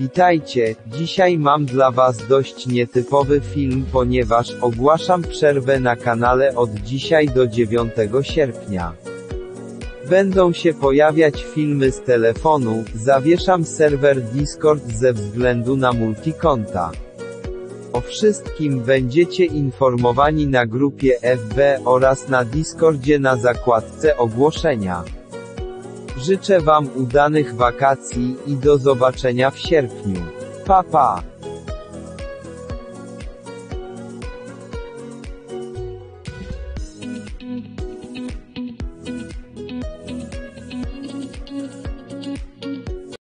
Witajcie, dzisiaj mam dla Was dość nietypowy film, ponieważ ogłaszam przerwę na kanale od dzisiaj do 9 sierpnia. Będą się pojawiać filmy z telefonu, zawieszam serwer Discord ze względu na multikonta. O wszystkim będziecie informowani na grupie FB oraz na Discordzie na zakładce ogłoszenia. Życzę Wam udanych wakacji i do zobaczenia w sierpniu. Pa pa!